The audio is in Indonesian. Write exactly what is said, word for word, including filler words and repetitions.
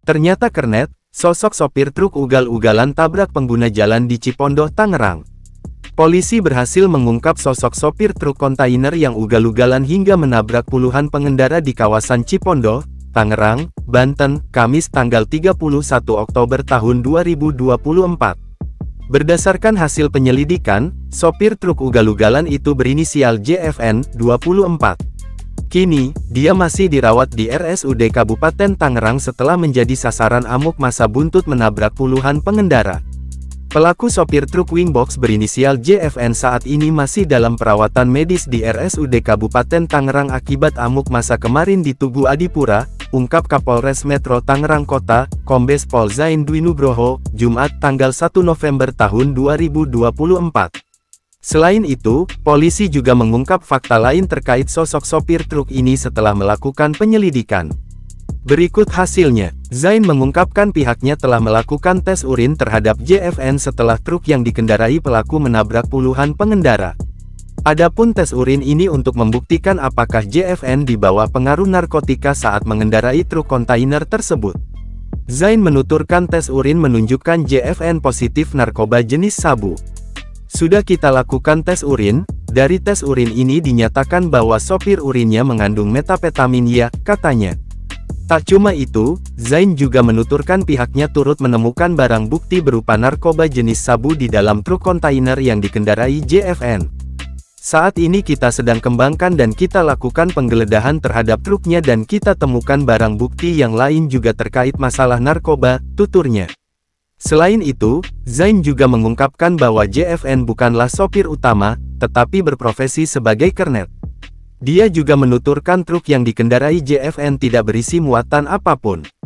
Ternyata Kernet, sosok sopir truk ugal-ugalan tabrak pengguna jalan di Cipondoh, Tangerang. Polisi berhasil mengungkap sosok sopir truk kontainer yang ugal-ugalan hingga menabrak puluhan pengendara di kawasan Cipondoh, Tangerang, Banten, Kamis tanggal tiga puluh satu Oktober tahun dua ribu dua puluh empat. Berdasarkan hasil penyelidikan, sopir truk ugal-ugalan itu berinisial J F N, dua puluh empat. Kini, dia masih dirawat di R S U D Kabupaten Tangerang setelah menjadi sasaran amuk massa buntut menabrak puluhan pengendara. Pelaku sopir truk Wingbox berinisial J F N saat ini masih dalam perawatan medis di R S U D Kabupaten Tangerang akibat amuk massa kemarin di Tugu Adipura, ungkap Kapolres Metro Tangerang Kota, Kombes Pol Zain Dwi Nugroho, Jumat tanggal satu November tahun dua ribu dua puluh empat. Selain itu, polisi juga mengungkap fakta lain terkait sosok sopir truk ini setelah melakukan penyelidikan. Berikut hasilnya, Zain mengungkapkan pihaknya telah melakukan tes urin terhadap J F N setelah truk yang dikendarai pelaku menabrak puluhan pengendara. Adapun tes urin ini untuk membuktikan apakah J F N dibawa pengaruh narkotika saat mengendarai truk kontainer tersebut. Zain menuturkan tes urin menunjukkan J F N positif narkoba jenis sabu. Sudah kita lakukan tes urin, dari tes urin ini dinyatakan bahwa sopir urinnya mengandung metapetamin ya, katanya. Tak cuma itu, Zain juga menuturkan pihaknya turut menemukan barang bukti berupa narkoba jenis sabu di dalam truk kontainer yang dikendarai J F N. Saat ini kita sedang kembangkan dan kita lakukan penggeledahan terhadap truknya dan kita temukan barang bukti yang lain juga terkait masalah narkoba, tuturnya. Selain itu, Zain juga mengungkapkan bahwa J F N bukanlah sopir utama, tetapi berprofesi sebagai kernet. Dia juga menuturkan truk yang dikendarai J F N tidak berisi muatan apapun.